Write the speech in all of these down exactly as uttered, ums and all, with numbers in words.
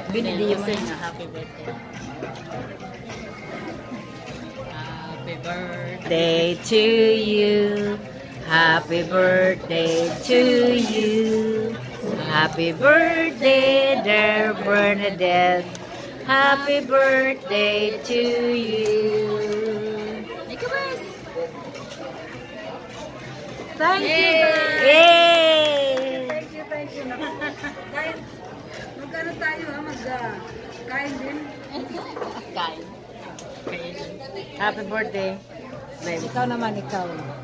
Binili yung sing na happy birthday. Happy birthday to you. Happy birthday to you. Happy birthday, dear Bernadette. Happy birthday to you. Thank you. Yay! Thank you, thank you. Kain. Magkano tayo ha? Mag-kain din? Kain. Happy birthday. Babe. Ikaw naman, ikaw.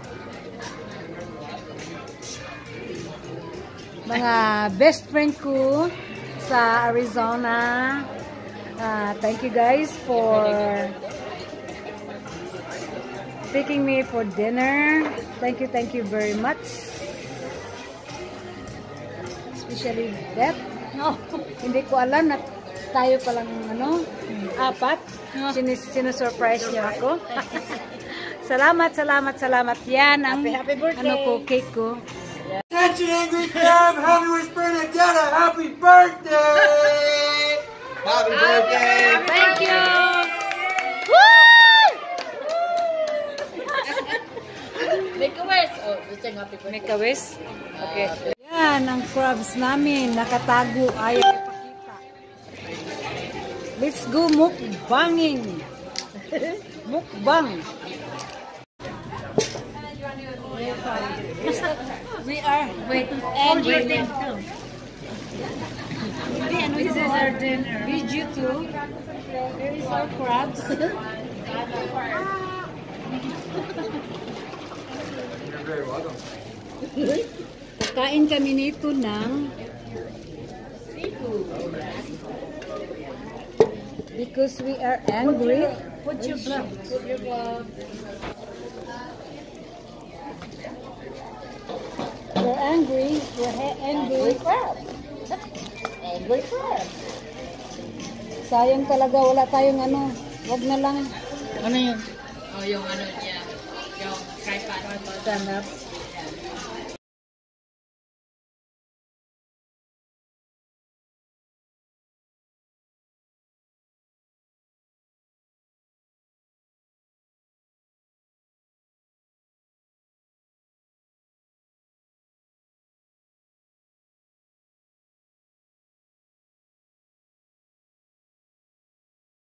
Mga best friend ko sa Arizona. Uh, thank you guys for taking me for dinner. Thank you, thank you very much. Especially that. No, hindi ko alam na tayo palang ano, apat. Sinis sinusurprise niyo ako. Salamat, salamat, salamat. Yan ang happy, happy birthday. Ano ko, cake ko. Attention, angry Cam, happy with Bernadette, happy birthday! Happy birthday! Thank you! Make a wish! Oh, let's sing happy birthday. Make a wish? Okay. Yan ang crabs namin. Nakatago. Ayaw ipakita. Let's go mukbanging. Mukbang. We are wait and waiting. This is our dinner. With you too. There is our crabs. You're very welcome. Kain kami nito ng Seafood. because we are angry. Put your glove. Put your glove. We're angry. We're angry. crab. Angry crab. Sayang talaga, wala tayong ano. Wag na lang. Ano yun? Oh, yung ano niya. Yung tripod. Stand up.